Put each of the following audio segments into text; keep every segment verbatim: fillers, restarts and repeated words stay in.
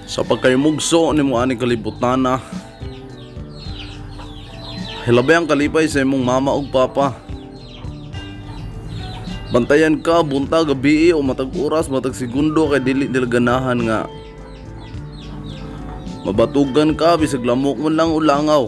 Sa pagkaymugso ni mo ani kalibutan na hilabay ang kalipay sa imong mama ug papa. Bantayan ka buntag gabi o matag oras matag segundo kay dili nila ganahan nga mabatugan ka bisag lamok mo lang ulangaw.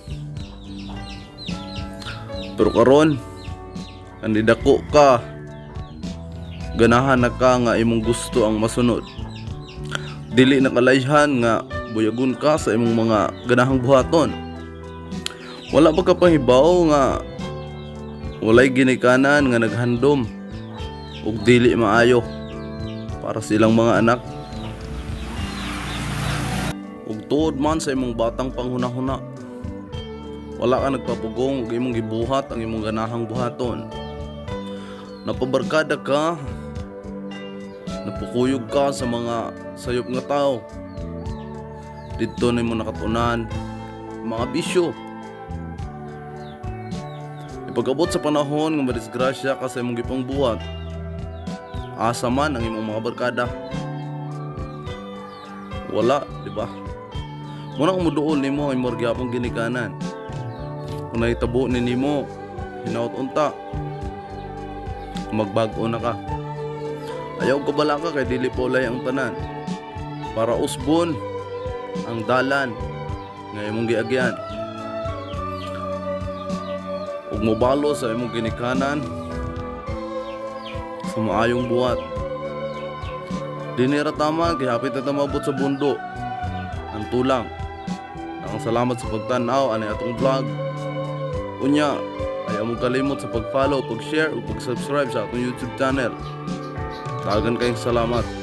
Pero karon kandidako ka, ganahan na ka nga imong gusto ang masunod. Dili nakalayhan nga buyagon ka sa imong mga ganahang buhaton. Wala ba ka pahibaw nga walay ginikanan nga naghandom ug dili maayo para sa ilang mga anak. Ug tuod man sa imong batang panghuna-huna, wala ka nagpapugong ug imong gibuhat ang imong ganahang buhaton. Napabarkada ka, napukuyog ka sa mga sayop nga tao. Dito na mo nakatunan mga bisyo. Ipag-abot sa panahon nga madisgrasya ka sa imong gipang buhat, asa man ang imong mga barkada. Wala, di ba? Muna kung muduol nimo ang imong gyapong ginikanan. Kung nahitabo ni nimo, hinaut unta, magbag-o na ka. Ayaw ka bala ka kay dili polay ang tanan. Para usbon ang dalan nga imong giagyan. Ug mobalo sa imong ginikanan sa maayong buhat. Dinira tama kay hapit na mabot sa bundo. Ang tulang. Ang salamat sa pagtan-aw ani atong vlog. Unya, ayaw mo kalimot sa pag-follow, pag-share ug pag-subscribe sa atong YouTube channel. Dagan kayong salamat.